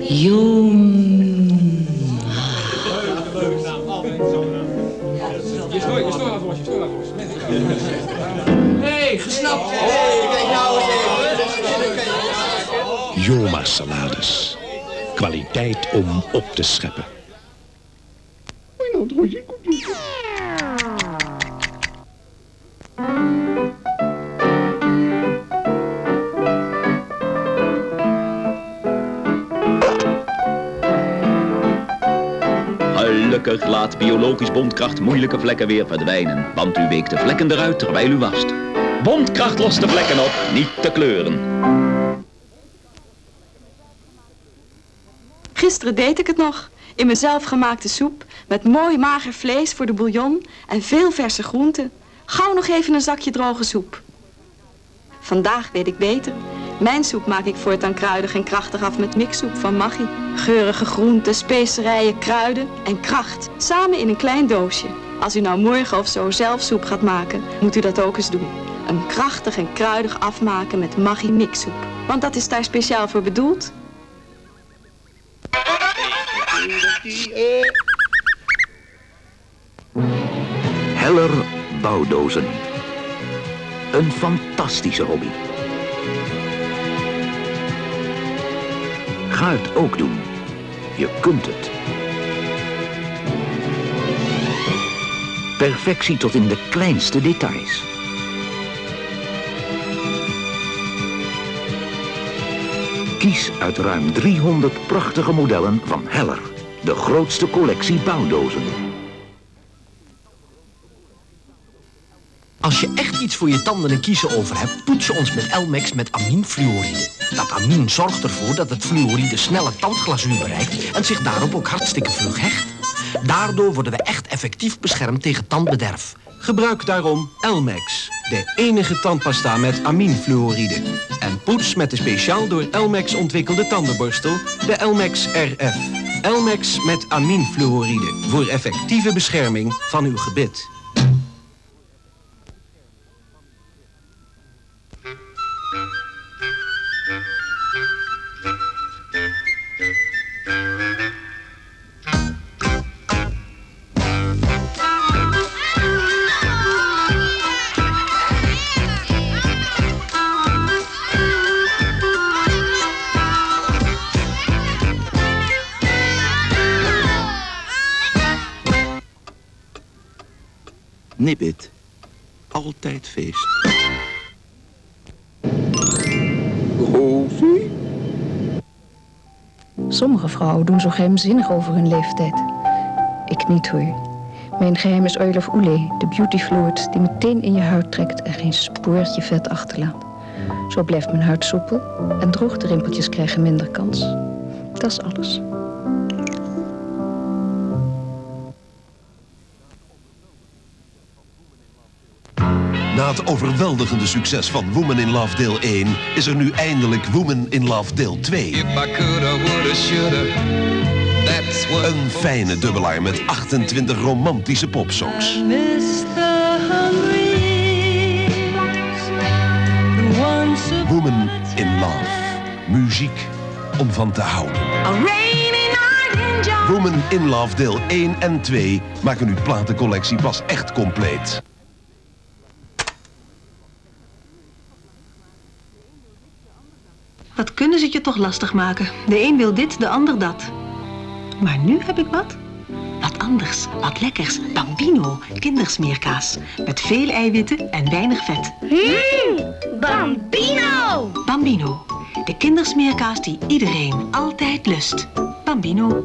Hey, gesnapt! Joma salades. Kwaliteit om op te scheppen. Gelukkig laat biologisch Bondkracht moeilijke vlekken weer verdwijnen. Want u weekt de vlekken eruit terwijl u wast. Bondkracht lost de vlekken op, niet de kleuren. Gisteren deed ik het nog. In mijn zelfgemaakte soep. Met mooi mager vlees voor de bouillon. En veel verse groenten. Gauw nog even een zakje droge soep. Vandaag weet ik beter. Mijn soep maak ik voortaan kruidig en krachtig af met mixsoep van Maggi. Geurige groenten, specerijen, kruiden en kracht. Samen in een klein doosje. Als u nou morgen of zo zelf soep gaat maken, moet u dat ook eens doen. Een krachtig en kruidig afmaken met Maggi mixsoep. Want dat is daar speciaal voor bedoeld. Heller bouwdozen. Een fantastische hobby. Ga het ook doen. Je kunt het. Perfectie tot in de kleinste details. Kies uit ruim 300 prachtige modellen van Heller. De grootste collectie bouwdozen. Als je echt iets voor je tanden en kiezen over hebt, poets je ons met Elmex met aminfluoride. Dat amin zorgt ervoor dat het fluoride snelle tandglazuur bereikt en zich daarop ook hartstikke vlug hecht. Daardoor worden we echt effectief beschermd tegen tandbederf. Gebruik daarom Elmex, de enige tandpasta met aminfluoride. En poets met de speciaal door Elmex ontwikkelde tandenborstel, de Elmex RF. Elmex met aminfluoride, voor effectieve bescherming van uw gebit. Nibbit. Altijd feest. Rosie? Sommige vrouwen doen zo geheimzinnig over hun leeftijd. Ik niet hoor. Mijn geheim is Oil of Olay, de beauty fluid die meteen in je huid trekt en geen spoortje vet achterlaat. Zo blijft mijn huid soepel en droogterimpeltjes krijgen minder kans. Dat is alles. Na het overweldigende succes van Woman in Love deel 1... is er nu eindelijk Woman in Love deel 2. Een fijne dubbelaar met 28 romantische popsongs. Woman in Love. Muziek om van te houden. Woman in Love deel 1 en 2 maken uw platencollectie pas echt compleet. Wat kunnen ze het je toch lastig maken? De een wil dit, de ander dat. Maar nu heb ik wat? Wat anders, wat lekkers. Bambino, kindersmeerkaas. Met veel eiwitten en weinig vet. Bambino! Bambino, de kindersmeerkaas die iedereen altijd lust. Bambino.